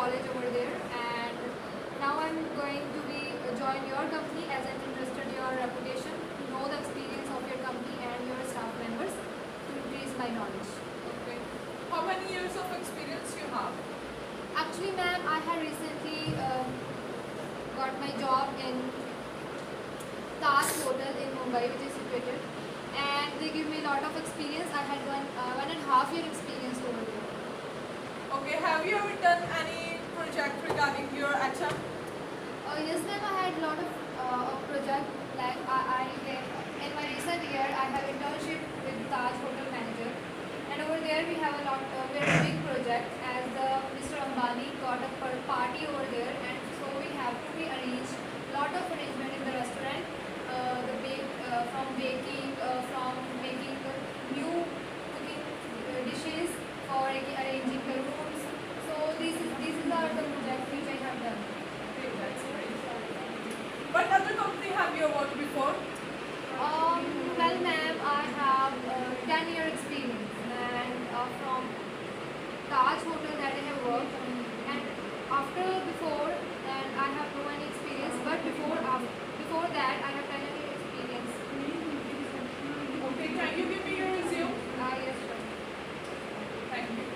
college over there, and now I'm going to be join your company as I'm interested in your reputation, to know the experience of your company and your staff members to increase my knowledge. Okay. How many years of experience you have? Actually, ma'am, I had recently got my job in Taj Hotel in Mumbai, which is situated, and they give me a lot of experience. I had 1.5 year experience over there. Okay. Have you ever done any project regarding your HM? Yes, ma'am, I had a lot of project. Like in my recent year, I have internship with Taj Hotel Manager, and over there we have a very big project. As Mr. Ambani got a party over there, and so we have to be arranged lot of arrangement in the restaurant, from baking, from making new cooking dishes, for arranging the rooms. So these are the projects which I have done. Okay, that's great. What other company have you worked before? Well, ma'am, I have 10-year experience, and from Taj Hotel that I have worked, and before, and I have no any experience, but before that I have 10-year experience. Okay, can you give me your resume? Yes, sure. Thank you.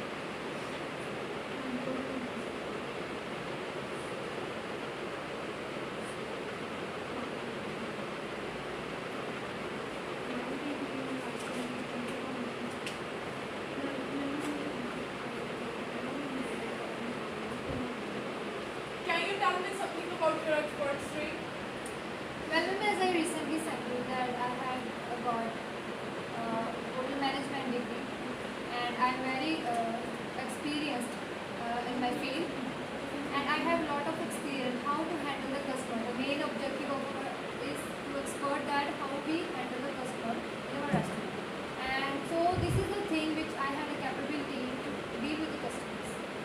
Can you tell me something about your expert stream? Well, ma'am, as I recently said you that I have got hotel management degree, and I am very experienced in my field, and I have a lot of experience how to handle the customer. The main objective of is to expert that how we handle the customer in our restaurant, and so this is the thing which I have the capability to deal with the customers.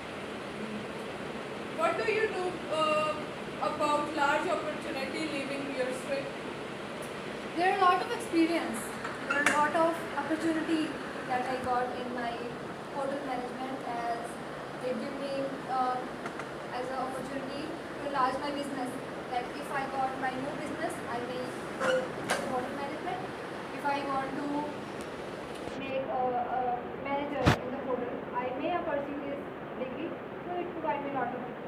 What do you do about large opportunity leaving your stream? There are a lot of experience. There are a lot of opportunity that I got in my hotel management, as they give me as an opportunity to enlarge my business. That if I got my new business, I may go to hotel management. If I want to make a manager in the hotel, I may pursue this degree. So it provides me a lot of things.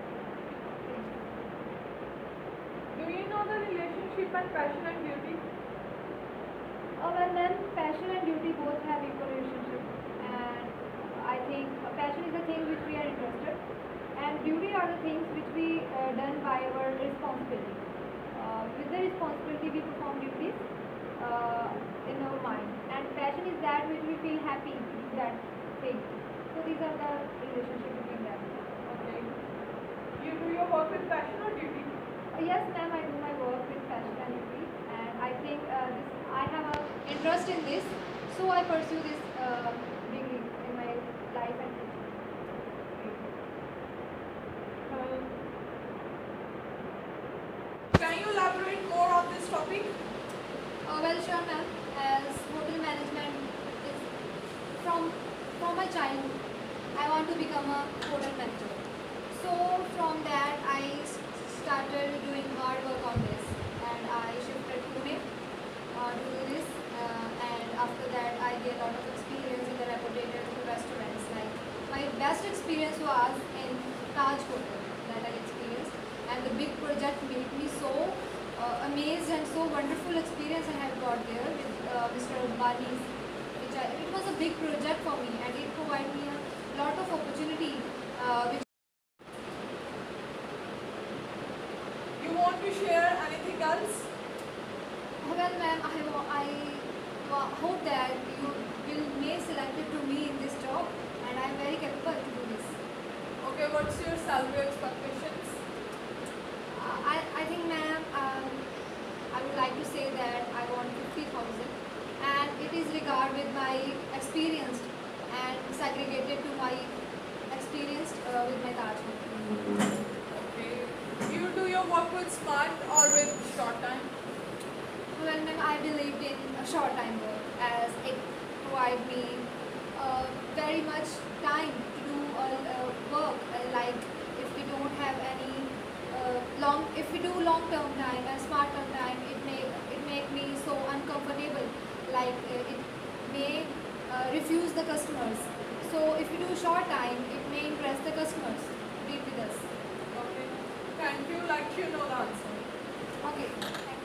Do you know the relationship and passion and duty? Well, then passion and duty both have equal relationship, and I think passion is the thing which we are interested, and duty are the things which we done by our responsibility. With the responsibility, we perform duties in our mind, and passion is that which we feel happy to do that thing. So these are the relationship between them. Okay. You do your work with passion or duty? Yes, ma'am, I do my work with passion and duty, and I think I have an interest in this, so I pursue this degree in my life and future. Can you elaborate more on this topic? Well, sure, ma'am. As hotel management is from my childhood, I want to become a hotel manager. So from that, I started doing hard work on this, and I shifted to Pune to do this. And after that, I get a lot of experience in the reputed restaurants. Like my best experience was in Taj Hotel that I experienced, and the big project made me so amazed, and so wonderful experience I have got there with Mr. Ambani's. It was a big project for me, and it provided me a lot of opportunity. Which You want to share anything else? Well, ma'am, I hope that you will be selected to me in this job, and I am very capable to do this. Okay, what's your salary expectations? I think, ma'am, I would like to say that I want 50,000, and it is regard with my experience and segregated to my experience with my Taj Hotel. Okay. You do your work with smart or with short time? Well, ma'am, I believed in a short time work, as it provide me very much time to do work. Like if we do have any if we do long term time and smart term time, it make me so uncomfortable. Like it may refuse the customers. So if we do short time, it may impress the customers to deal with us. Okay. Thank you. Like you know the answer. Okay.